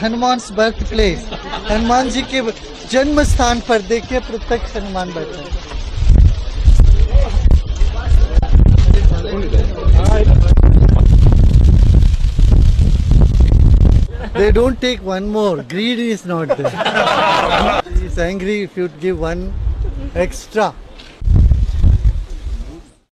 Hanuman's birthplace. Hanuman ji के जन्म स्थान पर देखिए प्रत्यक्ष हनुमान बैठे हैं. They don't take one more. Greed is not there. He is angry if you give one extra.